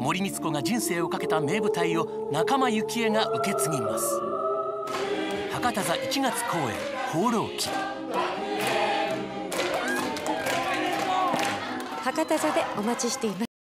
森光子が人生をかけた名舞台を仲間由紀恵が受け継ぎます。博多座1月公演「放浪記」。 博多座でお待ちしています。